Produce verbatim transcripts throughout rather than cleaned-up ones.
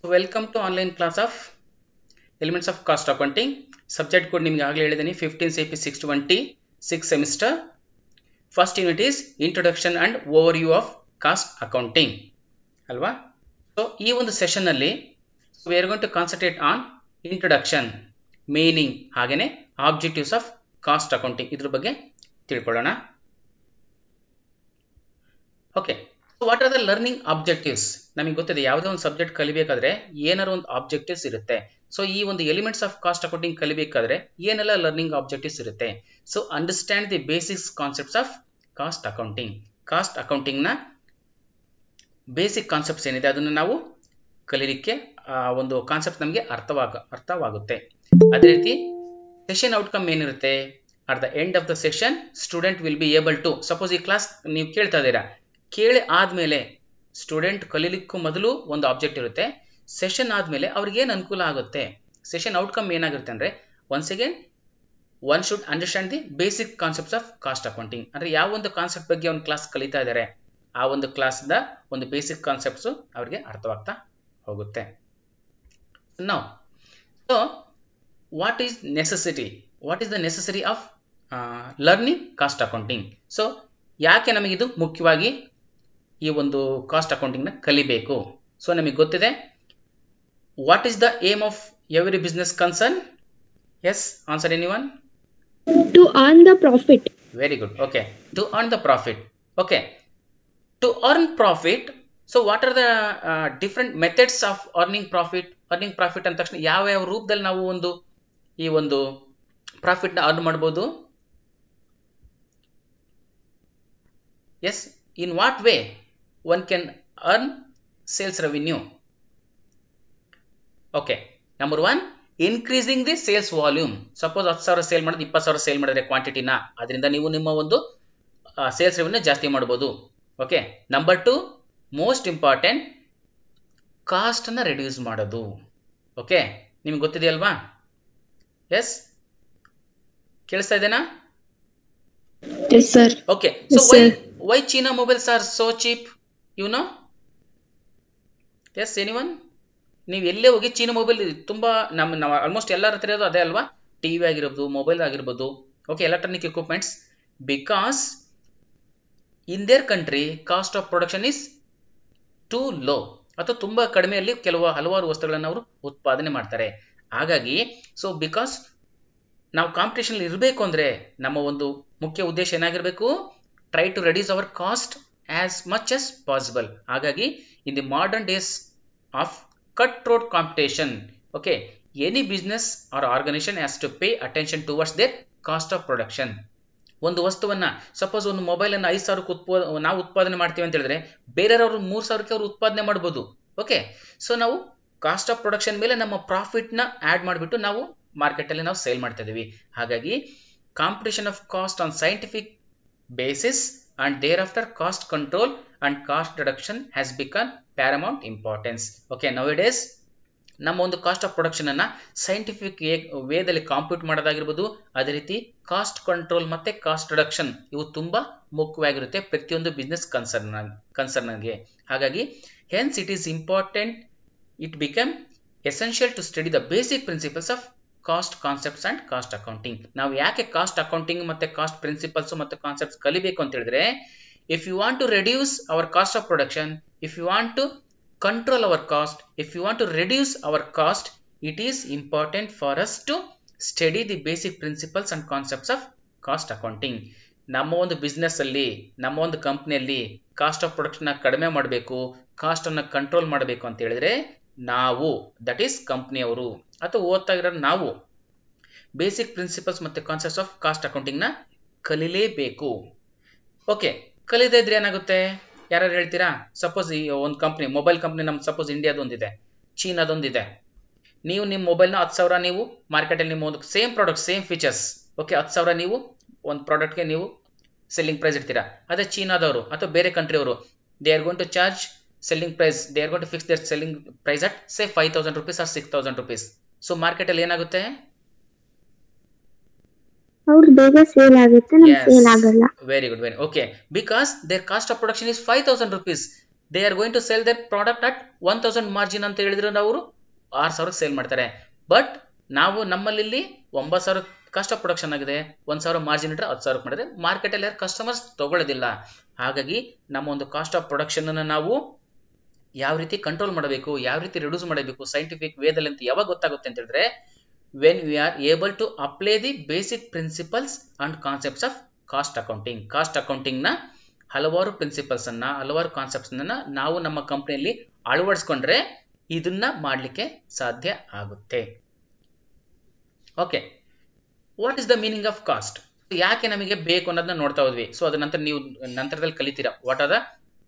Welcome to online class of elements of cost accounting. Subject code ನಿಮಗೆ ಆಗಲೇ ಹೇಳಿದ್ದೀನಿ, fifteen C P six twenty six semester. First unit is introduction and overview of cost accounting ಅಲ್ವಾ. So ಈ ಒಂದು session ಅಲ್ಲಿ we are going to concentrate on introduction, meaning ಹಾಗೇನೆ objectives of cost accounting, ಇದ್ರ ಬಗ್ಗೆ ತಿಳ್ಕೊಳ್ಳೋಣ. Okay, what are the learning objectives? ನಮಗೆ ಗೊತ್ತಿದೆ, ಯಾವುದೇ ಒಂದು ಸಬ್ಜೆಕ್ಟ್ ಕಲಿಬೇಕಾದ್ರೆ ಏನಾರು ಒಂದು ಆಬ್ಜೆಕ್ಟಿವ್ಸ್ ಇರುತ್ತೆ. ಸೊ ಈ ಒಂದು ಎಲಿಮೆಂಟ್ಸ್ ಆಫ್ ಕಾಸ್ಟ್ ಅಕೌಂಟಿಂಗ್ ಕಲಿಬೇಕಾದ್ರೆ ಏನೆಲ್ಲ ಲರ್ನಿಂಗ್ ಆಬ್ಜೆಕ್ಟಿವ್ಸ್ ಇರುತ್ತೆ? So understand the basics concepts of cost accounting. Cost accounting ನ ಬೇಸಿಕ್ ಕಾನ್ಸೆಪ್ಟ್ಸ್ ಏನಿದೆ ಅದನ್ನು ನಾವು ಕಲೀಲಿಕ್ಕೆ ಒಂದು ಕಾನ್ಸೆಪ್ಟ್ ನಮಗೆ ಅರ್ಥವಾಗ ಅರ್ಥವಾಗುತ್ತೆ. ಅದೇ ರೀತಿ ಸೆಷನ್ ಔಟ್ಕಮ್ ಏನಿರುತ್ತೆ? At the end of the session student will be able to, suppose ಈ ಕ್ಲಾಸ್ ನೀವು ಕೇಳ್ತಾ ಇದ್ದೀರಾ, ಕೇಳಿ ಆದ್ಮೇಲೆ ಸ್ಟೂಡೆಂಟ್ ಕಲೀಲಿಕ್ಕೂ ಮೊದಲು ಒಂದು ಆಬ್ಜೆಕ್ಟ್ ಇರುತ್ತೆ, ಸೆಷನ್ ಆದ್ಮೇಲೆ ಅವ್ರಿಗೆ ಏನು ಅನುಕೂಲ ಆಗುತ್ತೆ, ಸೆಷನ್ ಔಟ್ಕಮ್ ಏನಾಗುತ್ತೆ ಅಂದ್ರೆ, once again one should understand the basic concepts of cost accounting. ಅಂದ್ರೆ ಯಾವ ಒಂದು ಕಾನ್ಸೆಪ್ಟ್ ಬಗ್ಗೆ ಒಂದು ಕ್ಲಾಸ್ ಕಲಿತಾ ಇದ್ದಾರೆ, ಆ ಒಂದು ಕ್ಲಾಸ್ ದ ಒಂದು ಬೇಸಿಕ್ ಕಾನ್ಸೆಪ್ಟ್ಸ್ ಅವ್ರಿಗೆ ಅರ್ಥವಾಗ್ತಾ ಹೋಗುತ್ತೆ. ನಾವು so what is necessity what is the necessary of learning cost accounting? So ಯಾಕೆ ನಮಗಿದು ಮುಖ್ಯವಾಗಿ ಈ ಒಂದು ಕಾಸ್ಟ್ ಅಕೌಂಟಿಂಗ್ ನ ಕಲಿಬೇಕು? ಸೊ ನಮಗೆ ಗೊತ್ತಿದೆ, what is the aim of every business concern? Yes, answer anyone? To earn the profit. Very good. Okay, to earn the profit. Okay, to earn profit. So what are the uh, different methods of earning profit? Earning profit ಅಂತ ತಕ್ಷಣ ಯಾವ ಯಾವ ರೂಪದಲ್ಲಿ ನಾವು ಒಂದು ಈ ಒಂದು profit ನ ಅರ್ನ್ ಮಾಡಬಹುದು? Yes, in what way one can earn sales revenue? Okay, number one, increasing the sales volume. Suppose ಹತ್ತು ಸಾವಿರ ಸೇಲ್ ಮಾಡಿದ್ರೆ ಇಪ್ಪತ್ತು ಸಾವಿರ ಸೇಲ್ ಮಾಡಿದ್ರೆ ಕ್ವಾಂಟಿಟಿನ, ಅದರಿಂದ ನೀವು ನಿಮ್ಮ ಒಂದು ಸೇಲ್ಸ್ ರೆವೆನ್ಯೂ ಜಾಸ್ತಿ ಮಾಡಬಹುದು. Okay, number two, most important, cost ಅನ್ನ ರೆಡ್ಯೂಸ್ ಮಾಡೋದು. ಓಕೆ, ನಿಮ್ಗೆ ಗೊತ್ತಿದೆಯಲ್ವಾ? ಎಸ್, ಕೇಳಿಸ್ತಾ ಇದೆನಾ? Yes, sir. Okay, Yes, so why sir. why China mobiles are so cheap? You know? Yes, anyone? ನೀವು ಎಲ್ಲೇ ಹೋಗಿ ಚೀನಾ ಮೊಬೈಲ್ ತುಂಬಾ ನಮ್ಮ ನಾವು ಆಲ್ಮೋಸ್ಟ್ ಎಲ್ಲರ ಹತ್ರ ಇರೋದು ಅದೇ ಅಲ್ವಾ, ಟಿವಿ ಆಗಿರ್ಬೋದು, ಮೊಬೈಲ್ ಆಗಿರ್ಬೋದು, okay, electronic equipments. Because in their country cost of production is too low, ಅಥವಾ ತುಂಬಾ ಕಡಿಮೆಯಲ್ಲಿ ಕೆಲವು ಹಲವಾರು ವಸ್ತುಗಳನ್ನು ಅವರು ಉತ್ಪಾದನೆ ಮಾಡ್ತಾರೆ. ಹಾಗಾಗಿ ಸೊ ಬಿಕಾಸ್ ನಾವು ಕಾಂಪಿಟೇಷನ್ ಇರಬೇಕು ಅಂದ್ರೆ ನಮ್ಮ ಒಂದು ಮುಖ್ಯ ಉದ್ದೇಶ ಏನಾಗಿರ್ಬೇಕು? Try to reduce our cost as much as possible. ಹಾಗಾಗಿ in the modern days of cut throat competition, okay, any business or organisation has to pay attention towards their cost of production. ಒಂದು ವಸ್ತುವನ್ನ, suppose ಒಂದು mobile ಅನ್ನು ಐದು ಸಾವಿರಕ್ಕೆ ಉತ್ಪಾ ನಾವು ಉತ್ಪಾದನೆ ಮಾಡ್ತೀವಿ ಅಂತ ಹೇಳಿದ್ರೆ ಬೇರೆಯವರು ಮೂರು ಸಾವಿರಕ್ಕೆ ಅವರು ಉತ್ಪಾದನೆ ಮಾಡಬಹುದು. ಓಕೆ, ಸೊ ನಾವು ಕಾಸ್ಟ್ ಆಫ್ ಪ್ರೊಡಕ್ಷನ್ ಮೇಲೆ ನಮ್ಮ ಪ್ರಾಫಿಟ್ ನ ಆಡ್ ಮಾಡಿಬಿಟ್ಟು ನಾವು ಮಾರ್ಕೆಟ್ ಅಲ್ಲಿ ನಾವು ಸೇಲ್ ಮಾಡ್ತಾ ಇದೀವಿ. ಹಾಗಾಗಿ competition of cost on scientific basis and thereafter cost control and cost reduction has become paramount importance. Okay, nowadays ನಮ್ಮ ಒಂದು ಕಾಸ್ಟ್ ಆಫ್ ಪ್ರೊಡಕ್ಷನ್ ಅನ್ನ ಸೈಂಟಿಫಿಕ್ ವೇದಲ್ಲಿ ಕಾಂಪ್ಯೂಟ್ ಮಾಡೋದಾಗಿರ್ಬೋದು, ಅದೇ ರೀತಿ ಕಾಸ್ಟ್ ಕಂಟ್ರೋಲ್ ಮತ್ತೆ ಕಾಸ್ಟ್ ರಿಡಕ್ಷನ್ ಇವು ತುಂಬಾ ಮುಖ್ಯವಾಗಿರುತ್ತೆ ಪ್ರತಿಯೊಂದು ಬಿಸ್ನೆಸ್ ಕನ್ಸರ್ನ್ ಕನ್ಸರ್ನ್ಗೆ. ಹಾಗಾಗಿ hence it is important, it become essential to study the basic principles of cost concepts and cost accounting. ನಾವು ಯಾಕೆ ಕಾಸ್ಟ್ ಅಕೌಂಟಿಂಗ್ ಮತ್ತೆ ಕಾಸ್ಟ್ ಪ್ರಿನ್ಸಿಪಲ್ಸ್ ಮತ್ತೆ ಕಾನ್ಸೆಪ್ಟ್ಸ್ ಕಲಿಬೇಕು ಅಂತ ಹೇಳಿದ್ರೆ, if you want to reduce our cost of production, if you want to control our cost, if you want to reduce our cost, it is important for us to study the basic principles and concepts of cost accounting. ನಮ್ಮ ಒಂದು business ಅಲ್ಲಿ, ನಮ್ಮ ಒಂದು ಕಂಪ್ನಿಯಲ್ಲಿ cost of production ಕಡಿಮೆ ಮಾಡಬೇಕು, cost ಅನ್ನ control ಮಾಡಬೇಕು ಅಂತ ಹೇಳಿದ್ರೆ ನಾವು, ದಟ್ ಈಸ್ ಕಂಪ್ನಿಯವರು ಅಥವಾ ಓದ್ತಾ ಇರೋ ನಾವು, ಬೇಸಿಕ್ ಪ್ರಿನ್ಸಿಪಲ್ಸ್ ಮತ್ತೆ ಕಾನ್ಸೆಪ್ಟ್ಸ್ ಆಫ್ ಕಾಸ್ಟ್ ಅಕೌಂಟಿಂಗ್ ನ ಕಲಿಲೇಬೇಕು. ಓಕೆ, ಕಲಿದೇ ಇದ್ರೆ ಏನಾಗುತ್ತೆ? ಯಾರು ಹೇಳ್ತೀರಾ? ಸಪೋಸ್ ಈ ಒಂದು ಕಂಪ್ನಿ, ಮೊಬೈಲ್ ಕಂಪ್ನಿ, ನಮ್ ಸಪೋಸ್ ಇಂಡಿಯಾದೊಂದಿದೆ, ಚೀನಾದೊಂದಿದೆ. ನೀವು ನಿಮ್ಮ ಮೊಬೈಲ್ನ ಹತ್ತು ಸಾವಿರ ನೀವು ಮಾರ್ಕೆಟಲ್ಲಿ ನಿಮ್ಮ ಒಂದು same product same features, okay, ಹತ್ತು ಸಾವಿರ ನೀವು ಒಂದು ಪ್ರಾಡಕ್ಟ್ಗೆ ನೀವು ಸೆಲ್ಲಿಂಗ್ ಪ್ರೈಸ್ ಇಡ್ತೀರಾ. ಅದೇ ಚೀನಾದವರು ಅಥವಾ ಬೇರೆ ಕಂಟ್ರಿಯವರು, they are going to charge selling price, they are going to fix their selling price at say five thousand rupees or six thousand rupees. So market ಅಲ್ಲಿ ಏನಾಗುತ್ತೆ? ಅವ್ರು ಬೇಗ ಸೇಲ್ ಆಗುತ್ತೆ, ನಮಗೆ ಸೇಲ್ ಆಗಲ್ಲ. Very good, very okay, because their cost of production is five thousand rupees. They are going to sell their product at one thousand margin ಅಂತ ಹೇಳಿದ್ರೆ ಅವರು ಆರು ಸಾವಿರಕ್ಕೆ ಸೇಲ್ ಮಾಡ್ತಾರೆ. ಬಟ್ ನಾವು ನಮ್ಮಲ್ಲಿ ಒಂಬತ್ತು ಸಾವಿರ ಕಾಸ್ಟ್ ಆಫ್ ಪ್ರೊಡಕ್ಷನ್ ಆಗಿದೆ, ಒಂದು ಸಾವಿರ ಮಾರ್ಜಿನ್ ಇಟ್ಟರೆ ಹತ್ತು ಸಾವಿರಕ್ಕೆ ಮಾಡಿದ್ರೆ ಮಾರ್ಕೆಟಲ್ಲಿ ಯಾರು ಕಸ್ಟಮರ್ಸ್ ತಗೊಳ್ಳೋದಿಲ್ಲ. ಹಾಗಾಗಿ ನಮ್ಮ ಒಂದು ಕಾಸ್ಟ್ ಆಫ್ ಪ್ರೊಡಕ್ಷನನ್ನು ನಾವು ಯಾವ ರೀತಿ ಕಂಟ್ರೋಲ್ ಮಾಡಬೇಕು, ಯಾವ ರೀತಿ ರಿಡ್ಯೂಸ್ ಮಾಡಬೇಕು ಸೈಂಟಿಫಿಕ್ ವೇದಲ್ಲಿ ಅಂತ ಯಾವಾಗ ಗೊತ್ತಾಗುತ್ತೆ ಅಂತ ಹೇಳಿದ್ರೆ when we are able to apply the basic principles and concepts of cost accounting. Cost ಅಕೌಂಟಿಂಗ್ನ ಹಲವಾರು ಪ್ರಿನ್ಸಿಪಲ್ಸ್ ಅನ್ನ ಹಲವಾರು ಕಾನ್ಸೆಪ್ಟ್ಸ್ ಅನ್ನ ನಾವು ನಮ್ಮ ಕಂಪನಿಯಲ್ಲಿ ಅಳವಡಿಸ್ಕೊಂಡ್ರೆ ಇದನ್ನ ಮಾಡಲಿಕ್ಕೆ ಸಾಧ್ಯ ಆಗುತ್ತೆ. Okay, what is the meaning of cost? ಯಾಕೆ ನಮಗೆ ಬೇಕು ಅನ್ನೋದನ್ನ ನೋಡ್ತಾ ಹೋದ್ವಿ. ಸೊ ಅದ ನಂತರ ನೀವು ನಂತರದಲ್ಲಿ ಕಲಿತೀರಾ what are the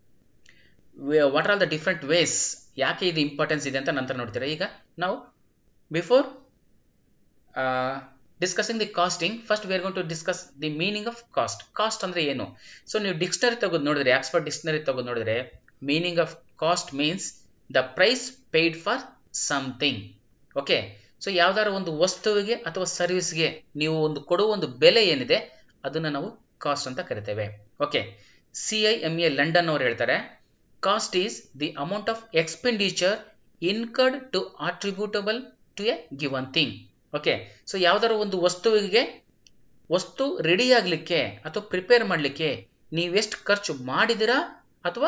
what are the different ways, ಯಾಕೆ ಇದು ಇಂಪಾರ್ಟೆನ್ಸ್ ಇದೆ ಅಂತ ನಂತರ ನೋಡ್ತೀರಾ. ಈಗ ನಾವು before discussing the costing first we are going to discuss the meaning of cost. Cost ಅಂದ್ರೆ ಏನು? ಸೊ ನೀವು ಡಿಕ್ಷನರಿ ತಗೋದು ನೋಡಿದ್ರೆ, ಆಕ್ಸ್ಫರ್ಡ್ ಡಿಕ್ಷನರಿ ತಗೋದು ನೋಡಿದ್ರೆ meaning of cost means the price paid for something. Okay, so ಯಾವ್ದಾದ್ರು ಒಂದು ವಸ್ತುವಿಗೆ ಅಥವಾ ಸರ್ವಿಸ್ಗೆ ನೀವು ಒಂದು ಕೊಡುವ ಒಂದು ಬೆಲೆ ಏನಿದೆ ಅದನ್ನ ನಾವು ಕಾಸ್ಟ್ ಅಂತ ಕರಿತೇವೆ. Okay, C I M A London ಅವರು ಹೇಳ್ತಾರೆ cost is the amount of expenditure incurred to attributable to a given thing. Okay, so ಯಾವ್ದಾದ್ರು ಒಂದು ವಸ್ತುವಿಗೆ ವಸ್ತು ರೆಡಿ ಆಗ್ಲಿಕ್ಕೆ ಅಥವಾ ಪ್ರಿಪೇರ್ ಮಾಡಲಿಕ್ಕೆ ನೀವೆಷ್ಟು ಖರ್ಚು ಮಾಡಿದಿರಾ ಅಥವಾ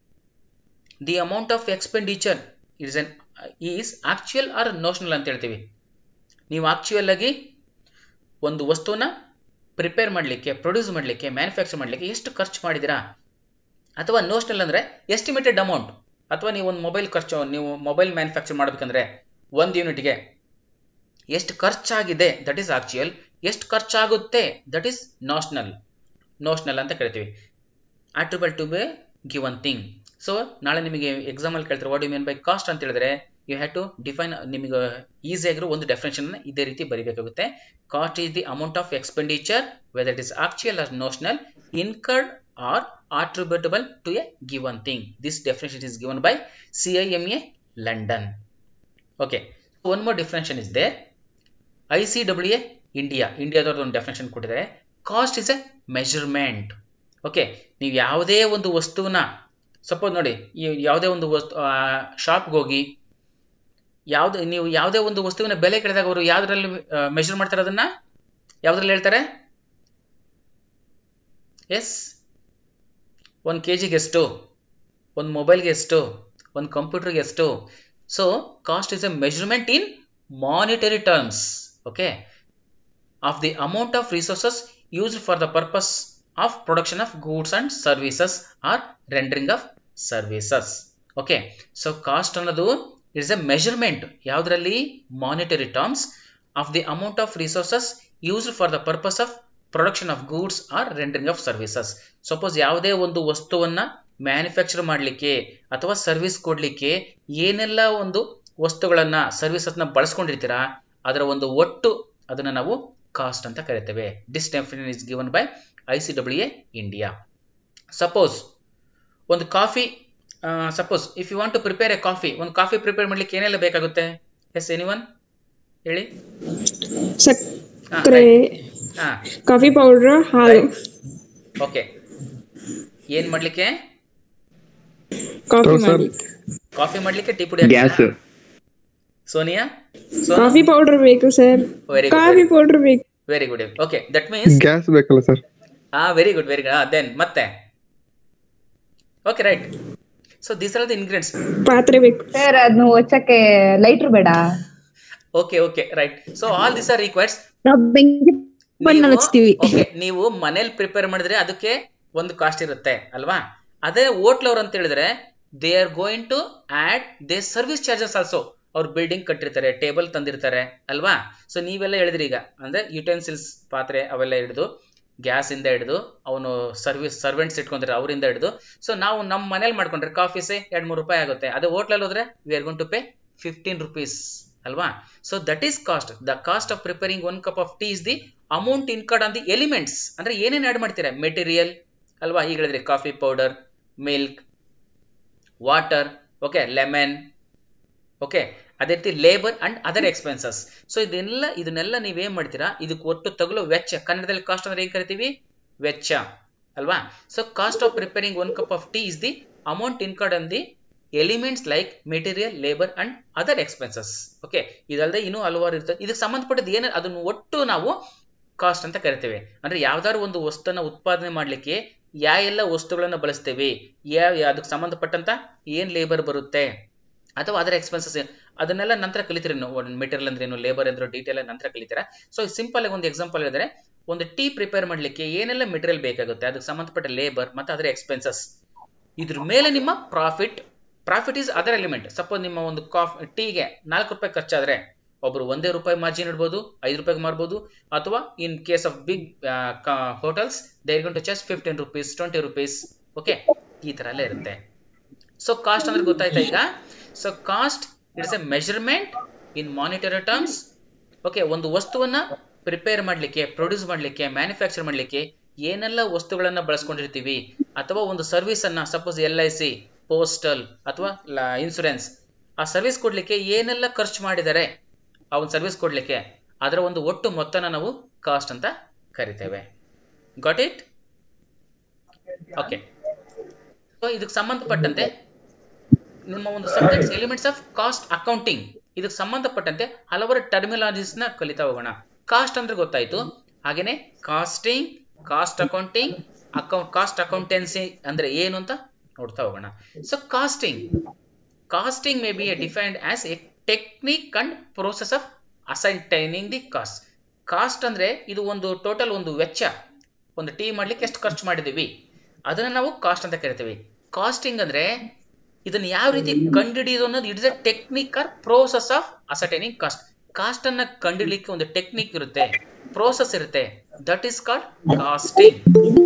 the amount of expenditure is ಅನ್ ಈಸ್ ಆಕ್ಚುಯಲ್ ಆರ್ ನೋಷನಲ್ ಅಂತ ಹೇಳ್ತೀವಿ. ನೀವು ಆಕ್ಚುಯಲ್ ಆಗಿ ಒಂದು ವಸ್ತುವನ್ನ ಪ್ರಿಪೇರ್ ಮಾಡಲಿಕ್ಕೆ, ಪ್ರೊಡ್ಯೂಸ್ ಮಾಡಲಿಕ್ಕೆ, ಮ್ಯಾನುಫ್ಯಾಕ್ಚರ್ ಮಾಡಲಿಕ್ಕೆ ಎಷ್ಟು ಖರ್ಚು ಮಾಡಿದಿರಾ, ಅಥವಾ ನೋಷನಲ್ ಅಂದ್ರೆ ಎಸ್ಟಿಮೇಟೆಡ್ ಅಮೌಂಟ್. ಅಥವಾ ನೀವು ಒಂದು ಮೊಬೈಲ್ ಖರ್ಚು, ನೀವು ಮೊಬೈಲ್ ಮ್ಯಾನುಫ್ಯಾಕ್ಚರ್ ಮಾಡಬೇಕಂದ್ರೆ ಒಂದು ಯೂನಿಟ್ಗೆ ಎಷ್ಟು ಖರ್ಚಾಗಿದೆ ದಟ್ ಈಸ್ ಆಕ್ಚುಯಲ್, ಎಷ್ಟು ಖರ್ಚಾಗುತ್ತೆ ದಟ್ ಈಸ್ ನೋಷನಲ್. ನೋಷನಲ್ ಅಂತ ಕರಿತೀವಿ. Attributable to be given thing. So ನಾಳೆ ನಿಮಗೆ ಎಕ್ಸಾಮ್ ಅಲ್ಲಿ ಕೇಳ್ತಾರೆ what you mean by cost ಅಂತ ಹೇಳಿದ್ರೆ ಯು ಹ್ಯಾವ್ ಟು ಡಿಫೈನ್, ನಿಮಗೆ ಈಸಿ ಆಗಿರೋ ಒಂದು ಡೆಫಿನೇಷನ್ ಇದೇ ರೀತಿ ಬರೀಬೇಕಾಗುತ್ತೆ. Cost is the amount of expenditure whether it is actual or notional incurred or attributable to a given thing. This definition is given by C I M A London. Okay, one more definition is there. I C W A India, India ದವರದು ಒಂದು ಡೆಫಿನೇಷನ್ ಕೊಟ್ಟಿದ್ದಾರೆ. Cost is a measurement. Okay, ನೀವು ಯಾವುದೇ ಒಂದು ವಸ್ತುವನ್ನ suppose ನೋಡಿ, ಯಾವುದೇ ಒಂದು ವಸ್ತು ಶಾಪ್ಗೆ ಹೋಗಿ ಯಾವ್ದು ನೀವು ಯಾವುದೇ ಒಂದು ವಸ್ತುವಿನ ಬೆಲೆ ಕೇಳಿದಾಗ ಅವರು ಯಾವ್ದ್ರಲ್ಲಿ ಮೆಜರ್ ಮಾಡ್ತಾರೆ, ಅದನ್ನ ಯಾವ್ದ್ರಲ್ಲಿ ಹೇಳ್ತಾರೆ? ಎಸ್, ಒಂದು ಕೆ ಜಿಗೆ ಎಷ್ಟು, ಒಂದು ಮೊಬೈಲ್ಗೆ ಎಷ್ಟು, ಒಂದು ಕಂಪ್ಯೂಟರ್ಗೆ ಎಷ್ಟು. So cost is a measurement in monetary terms, okay, of the amount of resources used for the purpose of production of goods and services or rendering of services. Okay, so cost ಅನ್ನೋದು it's a measurement ಯಾವುದರಲ್ಲಿ? Monetary terms of the amount of resources used for the purpose of production of goods or rendering of services. Suppose ಯಾವುದೇ ಒಂದು ವಸ್ತುವನ್ನ manufacture ಮಾಡಲಿಕ್ಕೆ ಅಥವಾ service ಕೊಡ್ಲಿಕ್ಕೆ ಏನೆಲ್ಲ ಒಂದು ವಸ್ತುಗಳನ್ನ ಸರ್ವಿಸಸ್ನ ಬಳಸ್ಕೊಂಡಿರ್ತೀರಾ ಅದರ ಒಂದು ಒಟ್ಟು ಅದನ್ನ ನಾವು ಕಾಸ್ಟ್ ಅಂತ ಕರಿತೇವೆ. This definition is given by I C W A India. Suppose ಒಂದು coffee, suppose if you want to prepare a coffee, ಒಂದು ಕಾಫಿ ಪ್ರಿಪೇರ್ ಮಾಡ್ಲಿಕ್ಕೆ ಏನೆಲ್ಲ ಬೇಕಾಗುತ್ತೆ? ಎಸ್, ಎನಿವನ್ ಹೇಳಿ? ಕಾಫಿ ಪೌಡರ್, ಹಾಲು. ಓಕೆ, ಏನ್ ಮಾಡ್ಲಿಕ್ಕೆ? ಕಾಫಿ ಮಾಡ್ಲಿಕ್ಕೆ. ಕಾಫಿ ಮಾಡ್ಲಿಕ್ಕೆ ಟೀ ಪುಡಿ, ಗ್ಯಾಸ್. ಸೋನಿಯಾ, ಕಾಫಿ ಪೌಡರ್ ಬೇಕು ಸರ್. ವೆರಿ ಕಾಫಿ ಪೌಡರ್ ಬೇಕು. Very good. Okay, that means gas ಬೇಕಲ್ಲ ಸರ್? ಹಾ, very good, very good. Then ಮತ್ತೆ okay, right. So these are the ingredients. ಪಾತ್ರೆ ಬೇಕು ಸರ್, ಅದನ್ನ ಒಚ್ಚಕ್ಕೆ ಲೈಟರ್ ಬೇಡ. Okay okay, right. So all these are requireds. Okay, ನೀವು ಮನೇಲಿ ಪ್ರಿಪೇರ್ ಮಾಡಿದ್ರೆ ಅದಕ್ಕೆ ಒಂದು ಕಾಸ್ಟ್ ಇರುತ್ತೆ ಅಲ್ವಾ? ಅದೇ ಹೋಟ್ಲ್ ಅವ್ರು ಅಂತ ಹೇಳಿದ್ರೆ they are going to add the service charges also. ಅವ್ರು ಬಿಲ್ಡಿಂಗ್ ಕಟ್ಟಿರ್ತಾರೆ, ಟೇಬಲ್ ತಂದಿರ್ತಾರೆ ಅಲ್ವಾ? ಸೊ ನೀವೆಲ್ಲ ಹೇಳಿದ್ರಿ ಈಗ, ಅಂದ್ರೆ ಯುಟೆನ್ಸಿಲ್ಸ್, ಪಾತ್ರೆ ಅವೆಲ್ಲ ಹಿಡಿದು, ಗ್ಯಾಸ್ ಇಂದ ಹಿಡಿದು, ಅವನು ಸರ್ವಿಸ್ ಸರ್ವೆಂಟ್ಸ್ ಇಟ್ಕೊಂಡ್ರೆ ಅವರಿಂದ ಹಿಡಿದು. ಸೊ ನಾವು ನಮ್ಮ ಮನೇಲಿ ಮಾಡ್ಕೊಂಡ್ರೆ ಕಾಫಿಸೇ ಎರಡ್ ಮೂರು ರೂಪಾಯಿ ಆಗುತ್ತೆ. ಅದೇ ಹೋಟ್ಲಲ್ಲಿ ಹೋದ್ರೆ we are going to pay fifteen rupees ಅಲ್ವಾ? So that is cost. The cost of preparing one cup of tea is the amount incurred on the elements. ಅಂದ್ರೆ ಏನೇನು ಆಡ್ ಮಾಡ್ತೀರಾ? ಮೆಟೀರಿಯಲ್ ಅಲ್ವಾ? ಈಗ ಹೇಳಿದ್ರಿ coffee powder, milk, water, okay, lemon, okay, ಅದೇ ರೀತಿ labour and other expenses. So ಇದನ್ನೆಲ್ಲ ಇದನ್ನೆಲ್ಲ ನೀವೇನ್ ಮಾಡ್ತೀರಾ? ಇದಕ್ಕೆ ಒಟ್ಟು ತಗಲೋ ವೆಚ್ಚ, ಕನ್ನಡದಲ್ಲಿ ಕಾಸ್ಟ್ ಅಂದ್ರೆ ಏನ್ ಕರಿತೀವಿ? ವೆಚ್ಚ ಅಲ್ವಾ? So cost of preparing one cup of tea is the amount incurred on the elements like material, labour and other expenses. Okay, ಇದಲ್ಲದೆ ಇನ್ನೂ ಹಲವಾರು ಇರ್ತದೆ. ಇದಕ್ಕೆ ಸಂಬಂಧಪಟ್ಟದ್ದು ಏನು ಅದನ್ನು ಒಟ್ಟು ನಾವು ಕಾಸ್ಟ್ ಅಂತ ಕರಿತೇವೆ. ಅಂದ್ರೆ ಯಾವ್ದಾದ್ರು ಒಂದು ವಸ್ತುನ ಉತ್ಪಾದನೆ ಮಾಡ್ಲಿಕ್ಕೆ ಯಾವ ಎಲ್ಲ ವಸ್ತುಗಳನ್ನ ಬಳಸ್ತೇವೆ, ಯಾವ ಅದಕ್ಕೆ ಸಂಬಂಧಪಟ್ಟಂತ ಏನ್ ಲೇಬರ್ ಬರುತ್ತೆ ಅಥವಾ ಅದರ ಎಕ್ಸ್ಪೆನ್ಸಸ್, ಅದನ್ನೆಲ್ಲ ನಂತರ ಕಲಿತೀರಿ. ಮೆಟೀರಿಯಲ್ ಅಂದ್ರೆ ಏನು, ಲೇಬರ್ ಅಂದ್ರೆ ಡೀಟೇಲ್ ನಂತರ ಕಲಿತೀರಾ. ಸೊ ಸಿಂಪಲ್ ಆಗಿ ಒಂದು ಎಕ್ಸಾಂಪಲ್ ಹೇಳಿದ್ರೆ, ಒಂದು ಟೀ ಪ್ರಿಪೇರ್ ಮಾಡ್ಲಿಕ್ಕೆ ಏನೆಲ್ಲ ಮೆಟೀರಿಯಲ್ ಬೇಕಾಗುತ್ತೆ, ಅದಕ್ಕೆ ಸಂಬಂಧಪಟ್ಟ ಲೇಬರ್ ಮತ್ತು ಅದರ ಎಕ್ಸ್ಪೆನ್ಸಸ್, ಇದ್ರ ಮೇಲೆ ನಿಮ್ಮ profit. Profit is other element. Suppose ನಿಮ್ಮ ಒಂದು ಕಾಫಿ ಟೀಗೆ ನಾಲ್ಕು ರೂಪಾಯಿ ಖರ್ಚಾದ್ರೆ ಒಬ್ರು ಒಂದೇ ರೂಪಾಯಿ ಮಾರ್ಜಿನ್ ಇಡ್ಬೋದು, ಐದು ರೂಪಾಯಿಗೆ ಮಾರ್ಬೋದು, ಅಥವಾ in case of big hotels they are going to charge fifteen rupees, twenty rupees. Okay, ಈ ತರ ಎಲ್ಲ ಇರುತ್ತೆ. ಸೊ ಕಾಸ್ಟ್ ಅಂದ್ರೆ ಗೊತ್ತಾಯ್ತಾ ಈಗ? So cost it's a measurement in monetary terms. Okay, ಒಂದು ವಸ್ತುವನ್ನ ಪ್ರಿಪೇರ್ ಮಾಡ್ಲಿಕ್ಕೆ, ಪ್ರೊಡ್ಯೂಸ್ ಮಾಡ್ಲಿಕ್ಕೆ, ಮ್ಯಾನುಫ್ಯಾಕ್ಚರ್ ಮಾಡ್ಲಿಕ್ಕೆ ಏನೆಲ್ಲ ವಸ್ತುಗಳನ್ನ ಬಳಸ್ಕೊಂಡಿರ್ತೀವಿ, ಅಥವಾ ಒಂದು ಸರ್ವಿಸ್ ಅನ್ನ suppose L I C, postal ಅಥವಾ ಇನ್ಶೂರೆನ್ಸ್, ಆ ಸರ್ವಿಸ್ ಕೊಡ್ಲಿಕ್ಕೆ ಏನೆಲ್ಲ ಖರ್ಚು ಮಾಡಿದ್ದಾರೆ ಆ ಒಂದು ಸರ್ವಿಸ್ ಕೊಡ್ಲಿಕ್ಕೆ, ಅದರ ಒಂದು ಒಟ್ಟು ಮೊತ್ತನ ನಾವು ಕಾಸ್ಟ್ ಅಂತ ಕರಿತೇವೆ. Got it? ಓಕೆ, ಸೊ ಇದಕ್ಕೆ ಸಂಬಂಧಪಟ್ಟಂತೆ ನಿಮ್ಮ ಒಂದು subjects elements of cost accounting, ಇದಕ್ಕೆ ಸಂಬಂಧಪಟ್ಟಂತೆ ಹಲವಾರು ಟರ್ಮಿನಾಲಜೀಸ್ ನ ಕಲಿತಾ ಹೋಗೋಣ. ಕಾಸ್ಟ್ ಅಂದ್ರೆ ಗೊತ್ತಾಯ್ತು, ಹಾಗೇನೆ costing, cost accounting, account cost accountancy ಅಂದ್ರೆ ಏನು ಅಂತ ನೋಡ್ತಾ ಹೋಗೋಣ. So costing costing may be defined as a technique and process of ascertaining the cost. Cost ಅಂದ್ರೆ ಇದು ಒಂದು ಟೋಟಲ್ ಒಂದು ವೆಚ್ಚ, ಒಂದು ಟೀ ಮಾಡ್ಲಿಕ್ಕೆ ಎಷ್ಟು ಖರ್ಚು ಮಾಡಿದೀವಿ ಅದನ್ನ ನಾವು ಕಾಸ್ಟ್ ಅಂತ ಕರಿತೀವಿ. ಕಾಸ್ಟಿಂಗ್ ಅಂದ್ರೆ ಇದನ್ನ ಯಾವ ರೀತಿ ಕಂಡುಹಿಡಿಯೋದು ಅನ್ನೋದು it's a technique or process of ascertaining cost. Cost ಅನ್ನ ಕಂಡುಹಿಡಿಯಲಿಕ್ಕೆ ಒಂದು ಟೆಕ್ನಿಕ್ ಇರುತ್ತೆ, ಪ್ರೋಸೆಸ್ ಇರುತ್ತೆ, ದಟ್ ಈಸ್ ಕಾಲ್ಡ್ ಕಾಸ್ಟಿಂಗ್.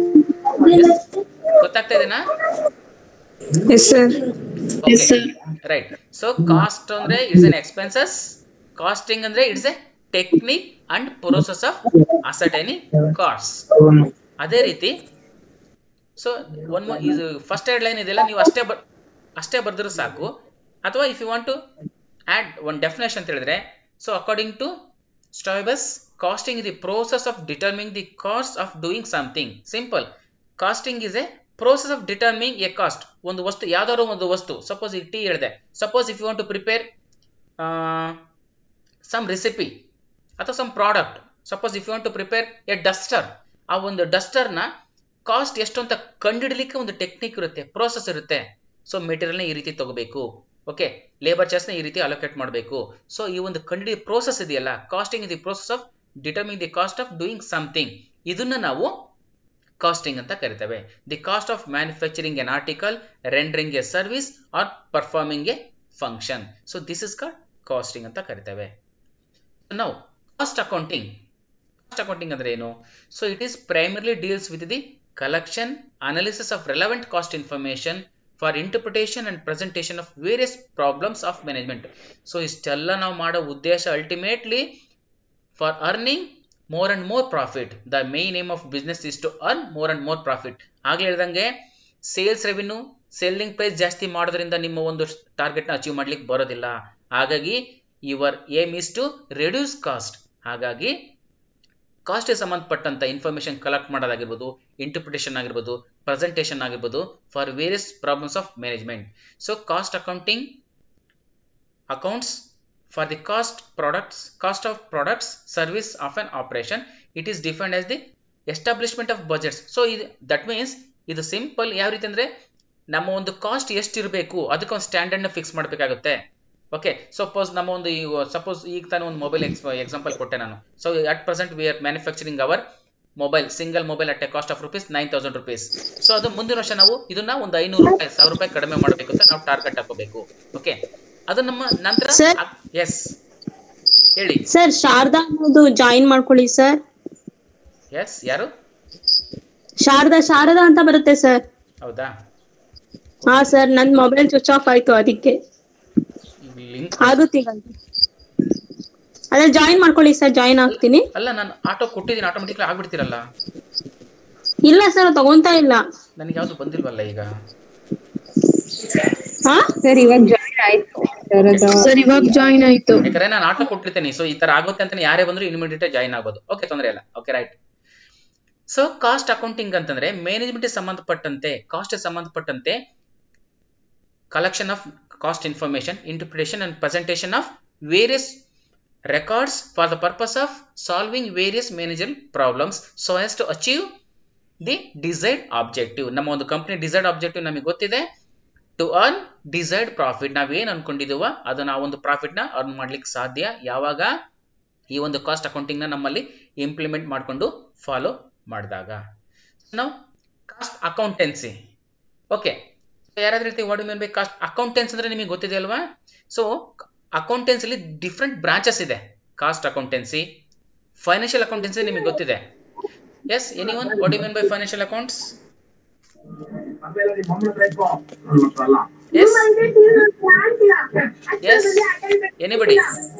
ಗೊತ್ತಾಗ್ತಾ ಇದೆನಾ? Yes, sir. Yes, sir. Right. So cost ಅಂದ್ರೆ ಇಟ್ಸ್ ಎನ್ ಎಕ್ಸ್ಪೆನ್ಸಸ್, ಕಾಸ್ಟಿಂಗ್ ಅಂದ್ರೆ it's a technique and process of ascertaining cost. ಅದೇ ರೀತಿ ಸೊ ಒನ್ ಇದು ಫಸ್ಟ್ ಎರಡ್ ಲೈನ್ ಇದೆಲ್ಲ ನೀವು ಅಷ್ಟೇ ಅಷ್ಟೇ ಬರ್ದಿರೋ ಸಾಕು. ಅಥವಾ if you want to add one definition ಅಂತ ಹೇಳಿದ್ರೆ, so according to Stoybus, costing is the process of determining the cost of doing something. Simple, costing is a process of determining a cost. ಒಂದು ವಸ್ತು, ಯಾವ್ದಾದ್ರು ಒಂದು ವಸ್ತು, suppose ಈಗ tea ಹೇಳಿದೆ, suppose if you want to prepare some recipe ಅಥವಾ some product, suppose if you want to prepare a duster, ಆ ಒಂದು ಡಸ್ಟರ್ನ ಕಾಸ್ಟ್ ಎಷ್ಟು ಅಂತ ಕಂಡುಹಿಡಲಿಕ್ಕೆ ಒಂದು ಟೆಕ್ನಿಕ್ ಇರುತ್ತೆ, ಪ್ರೋಸೆಸ್ ಇರುತ್ತೆ. ಸೊ ಮೆಟೀರಿಯಲ್ನ ಈ ರೀತಿ ತಗೋಬೇಕು, ಓಕೆ, ಲೇಬರ್ ಚಾರ್ಜ್ನ ಈ ರೀತಿ ಅಲೋಕೇಟ್ ಮಾಡಬೇಕು. ಸೊ ಈ ಒಂದು ಕಂಡುಹಿಡಿಯ ಪ್ರೋಸೆಸ್ ಇದೆಯಲ್ಲ, costing is the process of determining the cost of doing something, ಇದನ್ನ ನಾವು ಕಾಸ್ಟಿಂಗ್ ಅಂತ ಕರಿತೇವೆ. The cost of manufacturing an article, rendering a service or performing a function. So this is called costing ಅಂತ ಕರಿತೇವೆ. Now cost accounting. Cost accounting ಅಂದ್ರೆ ಏನು? So it is primarily deals with the collection, analysis of relevant cost information for interpretation and presentation of various problems of management. So ಇಷ್ಟೆಲ್ಲ ನಾವು ಮಾಡೋ ಉದ್ದೇಶ ultimately for earning more and more profit. The main aim of business is to earn more and more profit. ಆಗಲೇ ಹೇಳಿದಂಗೆ sales revenue, selling price ಜಾಸ್ತಿ ಮಾಡೋದ್ರಿಂದ ನಿಮ್ಮ ಒಂದು ಟಾರ್ಗೆಟ್ನ ಅಚೀವ್ ಮಾಡ್ಲಿಕ್ಕೆ ಬರೋದಿಲ್ಲ. ಹಾಗಾಗಿ your aim is to reduce cost. ಹಾಗಾಗಿ ಕಾಸ್ಟ್ಗೆ ಸಂಬಂಧಪಟ್ಟಂತ ಇನ್ಫಾರ್ಮೇಶನ್ ಕಲೆಕ್ಟ್ ಮಾಡೋದಾಗಿರ್ಬೋದು, ಇಂಟರ್ಪ್ರಿಟೇಷನ್ ಆಗಿರ್ಬೋದು, ಪ್ರೆಸೆಂಟೇಷನ್ ಆಗಿರ್ಬೋದು, for various problems of management. So cost accounting accounts for the cost products cost of products service of an operation. It is defined as the establishment of budgets. So that means ಇದು simple ಯಾವ ರೀತಿ ಅಂದ್ರೆ, ನಮ್ಮ ಒಂದು cost ಎಷ್ಟು ಇರಬೇಕು ಅದಕ್ಕೆ ಒಂದು ಸ್ಟ್ಯಾಂಡರ್ಡ್ ನ ಫಿಕ್ಸ್ ಮಾಡಬೇಕಾಗುತ್ತೆ. ಓಕೆ, ಸಪೋಸ್ ನಮ್ಮ ಒಂದು ಸಪೋಸ್ ಈಗ ತಾನು ಒಂದು ಮೊಬೈಲ್ ಎಕ್ಸಾಂಪಲ್ ಕೊಟ್ಟೆ ನಾನು. So at present we are manufacturing our mobile, single mobile at a cost of rupees nine thousand rupees. So ಅದು ಮುಂದಿನ ವರ್ಷ ನಾವು ಇದನ್ನ ಒಂದು ಐನೂರು ರೂಪಾಯಿ ಸಾವಿರ ರೂಪಾಯಿ ಕಡಿಮೆ ಮಾಡಬೇಕು ಅಂತ ನಾವು ಟಾರ್ಗೆಟ್ ಹಾಕೋಬೇಕು. ಓಕೆ, ಅದು ನಮ್ಮ ನಂತರ. ಎಸ್ ಹೇಳಿ ಸರ್. ಶಾರದಾ ಅನ್ನೋದು ಜಾಯಿನ್ ಮಾಡ್ಕೊಳ್ಳಿ ಸರ್. ಎಸ್, ಯಾರು? ಶಾರದಾ ಶಾರದಾ ಅಂತ ಬರುತ್ತೆ ಸರ್. ಹೌದಾ? ಹಾ ಸರ್, ನನ್ ಮೊಬೈಲ್ ಸ್ವಿಚ್ ಆಫ್ ಆಯ್ತು, ಅದಕ್ಕೆ ಆಗುತ್ತಿಲ್ಲ. ಅದೇ ಜಾಯಿನ್ ಮಾಡ್ಕೊಳ್ಳಿ ಸರ್, ಜಾಯಿನ್ ಆಗ್ತೀನಿ. ಅಲ್ಲ, ನಾನು ಆಟೋ ಕೊಟ್ಟಿದ್ದೀನಿ, ಆಟೋಮೆಟಿಕ್ಲಿ ಆಗ್ಬಿಡ್ತೀರಲ್ಲ. ಇಲ್ಲ ಸರ್, ತಗೊಂತಾ ಇಲ್ಲ. ನನಗೆ ಯಾವ್ದು ಬಂದಿಲ್ವಲ್ಲ ಈಗ. ಹಾ ಸರ್, ಇವಾಗ ಜಾಯಿನ್ ಆಯ್ತು ಸರ್, ಇವಾಗ ಜಾಯಿನ್ ಆಯ್ತು. ಯಾಕಂದ್ರೆ ನಾನು ಆಟೋ ಕೊಟ್ಟಿರ್ತೇನೆ. ಸೊ ಈ ತರ ಆಗುತ್ತೆ ಅಂತ ಯಾರೇ ಬಂದ್ರು ಇಮಿಡಿಯೇಟ್ ಜಾಯಿನ್ ಆಗ್ಬೋದು. ಓಕೆ, ತೊಂದರೆ ಇಲ್ಲ. Okay, right. So cost accounting ಅಂತಂದ್ರೆ ಮ್ಯಾನೇಜ್ಮೆಂಟ್ ಸಂಬಂಧಪಟ್ಟಂತೆ, ಕಾಸ್ಟ್ ಸಂಬಂಧಪಟ್ಟಂತೆ collection of cost information, interpretation and presentation of various records for the purpose of solving various managerial problems so as to achieve the desired objective. ನಮ್ಮ ಒಂದು company desired objective ನಮಗೆ ಗೊತ್ತಿದೆ, to earn desired profit. ನಾವೇನು ಅನ್ಕೊಂಡಿದೀವ ಅದು ನಾವು ಒಂದು profit ನ earn ಮಾಡ್ಲಿಕ್ಕೆ ಸಾಧ್ಯ ಯಾವಾಗ ಈ ಒಂದು ಕಾಸ್ಟ್ ಅಕೌಂಟಿಂಗ್ ನ ನಮ್ಮಲ್ಲಿ ಇಂಪ್ಲಿಮೆಂಟ್ ಮಾಡಿಕೊಂಡು ಫಾಲೋ ಮಾಡಿದಾಗ. ನಾವು ಕಾಸ್ಟ್ ಅಕೌಂಟೆನ್ಸಿ, ಓಕೆ, ಯಾರಾದ್ರೂ ಹೇಳ್ತೀವಿ what you mean by cost accountancy ಅಂದ್ರೆ ನಿಮಗೆ ಗೊತ್ತಿದೆ ಅಲ್ವಾ? ಸೊ ಅಕೌಂಟೆನ್ಸಿಲಿ ಡಿಫ್ರೆಂಟ್ ಬ್ರಾಂಚಸ್ ಇದೆ. ಕಾಸ್ಟ್ ಅಕೌಂಟೆನ್ಸಿ, ಫೈನಾನ್ಷಿಯಲ್ ಅಕೌಂಟೆನ್ಸಿ ನಿಮಗೆ ಗೊತ್ತಿದೆ. Yes, anyone what you mean by financial accounts? Yes, yes, anybody?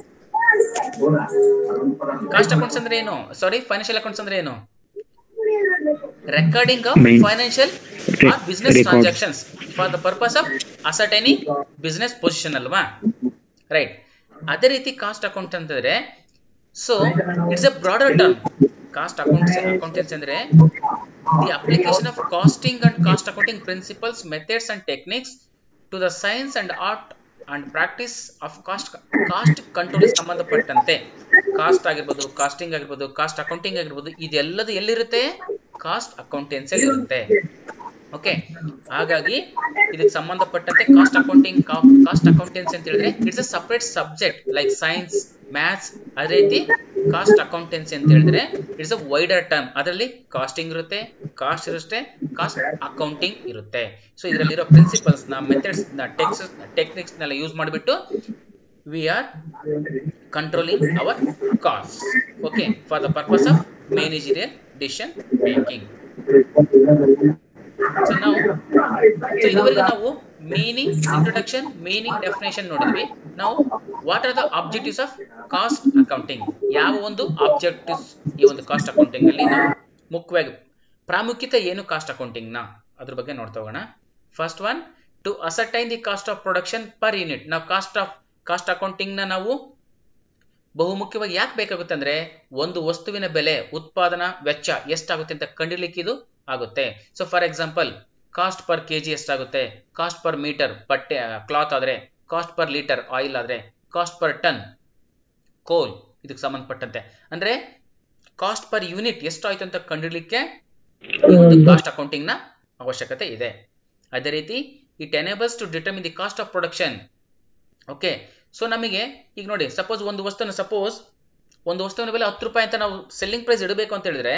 Cost accounts ಅಂದ್ರೆ ಏನು? ಸಾರಿ, ಫೈನಾನ್ಷಿಯಲ್ ಅಕೌಂಟ್ಸ್ ಅಂದ್ರೆ ಏನು? Recording of financial or business transactions for the purpose of ascertaining business position ಅಲ್ವಾ? Right. ಅದೇ ರೀತಿ cost account ಅಂತಂದ್ರೆ, so it's a broader term. Cost accounts accountancy ಅಂದ್ರೆ the application of costing and cost accounting principles, methods and techniques to the science and art and practice of cost cost control ಸಂಬಂಧಪಟ್ಟಂತೆ cost ಆಗಿರ್ಬೋದು, costing ಆಗಿರ್ಬೋದು, cost accounting ಆಗಿರ್ಬೋದು, ಇದೆಲ್ಲದು ಎಲ್ಲಿರುತ್ತೆ? Cost accountancy ಇರುತ್ತೆ. Okay, ಹಾಗಾಗಿ ಇದಕ್ಕೆ ಸಂಬಂಧಪಟ್ಟಂತೆ ಕಾಸ್ಟ್ ಅಕೌಂಟಿಂಗ್ ಕಾಸ್ಟ್ ಅಕೌಂಟೆನ್ಸಿ ಅಂತ ಹೇಳಿದ್ರೆ it's a separate subject like science, maths. ಅದೇ ರೀತಿ ಕಾಸ್ಟ್ ಅಕೌಂಟೆನ್ಸಿ ಅಂತ ಹೇಳಿದ್ರೆ ಇಟ್ಸ್ ಅ ವೈಡರ್ ಟರ್ಮ್. ಅದರಲ್ಲಿ ಕಾಸ್ಟಿಂಗ್ ಇರುತ್ತೆ, ಕಾಸ್ಟ್ ಇರುತ್ತೆ, ಕಾಸ್ಟ್ ಅಕೌಂಟಿಂಗ್ ಇರುತ್ತೆ. ಸೊ ಇದರಲ್ಲಿರೋ ಪ್ರಿನ್ಸಿಪಲ್ಸ್ ನ, ಮೆಥಡ್ಸ್ ನ, ಟೆಕ್ಸ್ ಟೆಕ್ನಿಕ್ಸ್ ನೆಲ್ಲ ಯೂಸ್ ಮಾಡಿಬಿಟ್ಟು we are controlling our cost, okay, for the purpose of managerial decision making. So ನಾವು ಸೊ ಇದುವರೆಗೆ ನಾವು ಮೀನಿಂಗ್ ಇಂಟ್ರೊಡಕ್ಷನ್, ಮೀನಿಂಗ್ ಡೆಫಿನೇಷನ್ ನೋಡಿದ್ವಿ. ನಾವು what are the objectives of cost accounting, ಯಾವ ಒಂದು ಆಬ್ಜೆಕ್ಟಿವ್ಸ್ ಈ ಒಂದು ಕಾಸ್ಟ್ ಅಕೌಂಟಿಂಗ್ ಅಲ್ಲಿ ನಾವು ಮುಖ್ಯವಾಗಿ ಪ್ರಾಮುಖ್ಯತೆ ಏನು ಕಾಸ್ಟ್ ಅಕೌಂಟಿಂಗ್ ನ ಅದ್ರ ಬಗ್ಗೆ ನೋಡ್ತಾ ಹೋಗೋಣ. First one, to ascertain the cost of production per unit. ನಾವು ಕಾಸ್ಟ್ ಆಫ್ ಕಾಸ್ಟ್ ಅಕೌಂಟಿಂಗ್ ನ ನಾವು ಬಹುಮುಖ್ಯವಾಗಿ ಯಾಕೆ ಬೇಕಾಗುತ್ತೆ ಅಂದ್ರೆ, ಒಂದು ವಸ್ತುವಿನ ಬೆಲೆ, ಉತ್ಪಾದನಾ ವೆಚ್ಚ ಎಷ್ಟಾಗುತ್ತೆ ಅಂತ ಕಂಡಿಡ್ಲಿಕ್ಕೆ ಇದು ಆಗುತ್ತೆ. So for example, cost per KG ಎಷ್ಟಾಗುತ್ತೆ, ಕಾಸ್ಟ್ ಪರ್ ಮೀಟರ್ ಬಟ್ಟೆ ಕ್ಲಾತ್ ಆದ್ರೆ, ಕಾಸ್ಟ್ ಪರ್ ಲೀಟರ್ ಆಯಿಲ್ ಆದ್ರೆ, ಕಾಸ್ಟ್ ಪರ್ ಟನ್ ಕೋಲ್ ಇದಕ್ಕೆ ಸಂಬಂಧಪಟ್ಟಂತೆ, ಅಂದ್ರೆ ಕಾಸ್ಟ್ ಪರ್ ಯೂನಿಟ್ ಎಷ್ಟಾಯ್ತು ಅಂತ ಕಂಡಿಡ್ಲಿಕ್ಕೆ ಈ ಒಂದು ಕಾಸ್ಟ್ ಅಕೌಂಟಿಂಗ್ ನ ಅವಶ್ಯಕತೆ ಇದೆ. ಅದೇ ರೀತಿ it enables to determine the cost of production. Okay, so ನಮಗೆ ಈಗ ನೋಡಿ, ಸಪೋಸ್ ಒಂದು ವಸ್ತುನ ಸಪೋಸ್ ಒಂದು ವಸ್ತುವಿನ ಬೆಲೆ ಹತ್ತು ರೂಪಾಯಿ ಅಂತ ನಾವು ಸೆಲ್ಲಿಂಗ್ ಪ್ರೈಸ್ ಇಡಬೇಕು ಅಂತ ಹೇಳಿದ್ರೆ,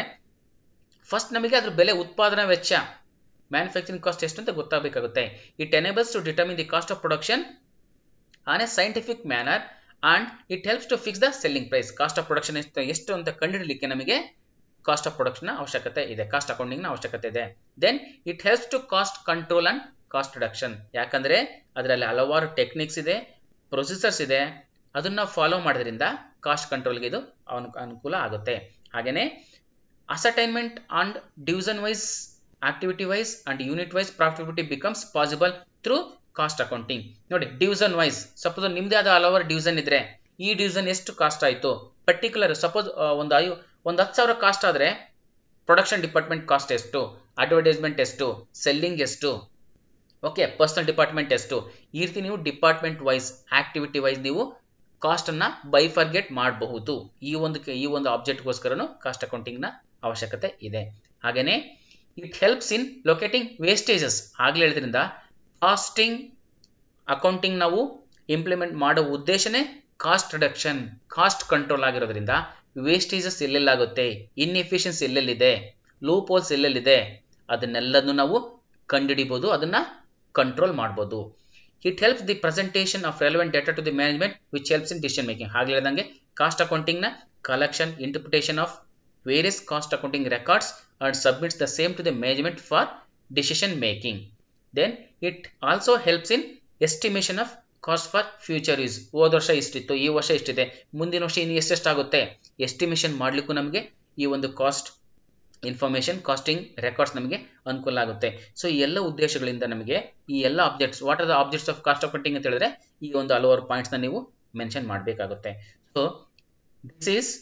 ಫಸ್ಟ್ ನಮಗೆ ಅದ್ರ ಬೆಲೆ, ಉತ್ಪಾದನಾ ವೆಚ್ಚ, ಮ್ಯಾನುಫ್ಯಾಕ್ಚರಿಂಗ್ ಕಾಸ್ಟ್ ಎಷ್ಟು ಅಂತ ಗೊತ್ತಾಗಬೇಕಾಗುತ್ತೆ. It enables to determine the cost of production on a scientific manner and it helps to fix the selling price. Cost of production ಎಷ್ಟು ಎಷ್ಟು ಅಂತ ಕಂಡುಹಿಡಲಿಕ್ಕೆ ನಮಗೆ ಕಾಸ್ಟ್ ಆಫ್ ಪ್ರೊಡಕ್ಷನ್ ಅವಶ್ಯಕತೆ ಇದೆ, ಕಾಸ್ಟ್ ಅಕೌಂಟಿಂಗ್ ನ ಅವಶ್ಯಕತೆ ಇದೆ. Then it helps to cost control and cost reduction. ಯಾಕಂದ್ರೆ ಅದರಲ್ಲಿ ಹಲವಾರು ಟೆಕ್ನಿಕ್ಸ್ ಇದೆ, ಪ್ರೊಸೀಜರ್ಸ್ ಇದೆ, ಅದನ್ನ ಫಾಲೋ ಮಾಡೋದ್ರಿಂದ ಕಾಸ್ಟ್ ಕಂಟ್ರೋಲ್ಗೆ ಇದು ಅನುಕೂಲ ಆಗುತ್ತೆ. ಹಾಗೇನೆ ascertainment and division wise, activity wise and unit wise profitability becomes possible through cost accounting. ನೋಡಿ, ಡಿವಿಷನ್ ವೈಸ್, ಸಪೋಸ್ ನಿಮ್ದೇ ಆದ ಹಲವಾರು ಡಿವಿಷನ್ ಇದ್ರೆ, ಈ ಡಿವಿಷನ್ ಎಷ್ಟು ಕಾಸ್ಟ್ ಆಯ್ತು ಪರ್ಟಿಕ್ಯುಲರ್, ಸಪೋಸ್ ಒಂದು ಐ ಒಂದು ಹತ್ತು ಸಾವಿರ ಕಾಸ್ಟ್ ಆದ್ರೆ ಪ್ರೊಡಕ್ಷನ್ ಡಿಪಾರ್ಟ್ಮೆಂಟ್ ಕಾಸ್ಟ್ ಎಷ್ಟು, ಅಡ್ವರ್ಟೈಸ್ಮೆಂಟ್ ಎಷ್ಟು, ಸೆಲ್ಲಿಂಗ್ ಎಷ್ಟು, ಓಕೆ, ಪರ್ಸನಲ್ ಡಿಪಾರ್ಟ್ಮೆಂಟ್ ಎಷ್ಟು, ಈ ರೀತಿ ನೀವು ಡಿಪಾರ್ಟ್ಮೆಂಟ್ ವೈಸ್, ಆಕ್ಟಿವಿಟಿ ವೈಸ್ ನೀವು ಕಾಸ್ಟ್ ಅನ್ನ ಬೈಫರ್ಗೆಟ್ ಮಾಡಬಹುದು. ಈ ಒಂದು ಈ ಒಂದು ಆಬ್ಜೆಕ್ಟ್ಗೋಸ್ಕರನು ಕಾಸ್ಟ್ ಅಕೌಂಟಿಂಗ್ ನ ಅವಶ್ಯಕತೆ ಇದೆ. ಹಾಗೇನೆ it helps in locating wastages. ಆಗ್ಲೇ ಹೇಳಿದ್ರಿಂದ ಕಾಸ್ಟಿಂಗ್ ಅಕೌಂಟಿಂಗ್ ನಾವು ಇಂಪ್ಲಿಮೆಂಟ್ ಮಾಡೋ ಉದ್ದೇಶನೇ ಕಾಸ್ಟ್ ರಿಡಕ್ಷನ್, ಕಾಸ್ಟ್ ಕಂಟ್ರೋಲ್ ಆಗಿರೋದ್ರಿಂದ ವೇಸ್ಟೇಜಸ್ ಎಲ್ಲೆಲ್ಲಾಗುತ್ತೆ, ಇನ್ಎಫಿಷಿಯನ್ಸಿ ಎಲ್ಲೆಲ್ಲಿದೆ, ಲೂಪ್ ಹೋಲ್ಸ್ ಎಲ್ಲೆಲ್ಲಿದೆ, ಅದನ್ನೆಲ್ಲದನ್ನು ನಾವು ಕಂಡುಹಿಡಿಬಹುದು, ಅದನ್ನ ಕಂಟ್ರೋಲ್ ಮಾಡಬಹುದು. It helps the presentation of relevant data to the management which helps in decision making. ಹಾಗೆ ಹೇಳಿದಂಗೆ ಕಾಸ್ಟ್ ಅಕೌಂಟಿಂಗ್ ನ collection, interpretation of various cost accounting records and submits the same to the management for decision making. Then it also helps in estimation of cost for future use. ಹೋದ ವರ್ಷ ಇಷ್ಟಿತ್ತು, ಈ ವರ್ಷ ಇಷ್ಟಿದೆ, ಮುಂದಿನ ವರ್ಷ ಇನ್ನು ಎಷ್ಟೆಷ್ಟಾಗುತ್ತೆ ಎಸ್ಟಿಮೇಷನ್ ಮಾಡ್ಲಿಕ್ಕೂ ನಮಗೆ ಈ ಒಂದು ಕಾಸ್ಟ್ ಇನ್ಫಾರ್ಮೇಶನ್, ಕಾಸ್ಟಿಂಗ್ ರೆಕಾರ್ಡ್ಸ್ ನಮಗೆ ಅನುಕೂಲ ಆಗುತ್ತೆ. ಸೊ ಈ ಎಲ್ಲ ಉದ್ದೇಶಗಳಿಂದ ನಮಗೆ ಈ ಎಲ್ಲ objects, what are the objects of cost accounting ಅಂತ ಹೇಳಿದ್ರೆ ಈ ಒಂದು ಹಲವಾರು ಪಾಯಿಂಟ್ಸ್ ನ ನೀವು ಮೆನ್ಷನ್ ಮಾಡಬೇಕಾಗುತ್ತೆ. So this is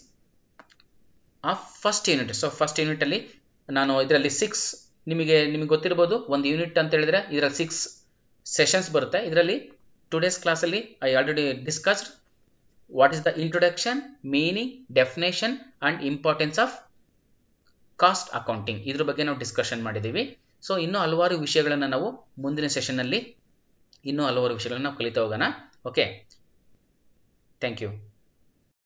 of first unit. So first unit ಅಲ್ಲಿ ನಾನು ಇದರಲ್ಲಿ ಸಿಕ್ಸ್ ನಿಮಗೆ ನಿಮಗೆ ಗೊತ್ತಿರಬಹುದು, ಒಂದು ಯೂನಿಟ್ ಅಂತ ಹೇಳಿದ್ರೆ ಇದರಲ್ಲಿ ಸಿಕ್ಸ್ ಸೆಷನ್ಸ್ ಬರುತ್ತೆ. ಇದರಲ್ಲಿ ಟುಡೇಸ್ ಕ್ಲಾಸಲ್ಲಿ I already discussed what is the introduction, meaning, definition and importance of cost accounting. ಇದ್ರ ಬಗ್ಗೆ ನಾವು ಡಿಸ್ಕಷನ್ ಮಾಡಿದ್ದೀವಿ. ಸೊ ಇನ್ನೂ ಹಲವಾರು ವಿಷಯಗಳನ್ನು ನಾವು ಮುಂದಿನ ಸೆಷನ್ನಲ್ಲಿ ಇನ್ನೂ ಹಲವಾರು ವಿಷಯಗಳನ್ನು ನಾವು ಕಲಿತಾ ಹೋಗೋಣ. Okay, thank you.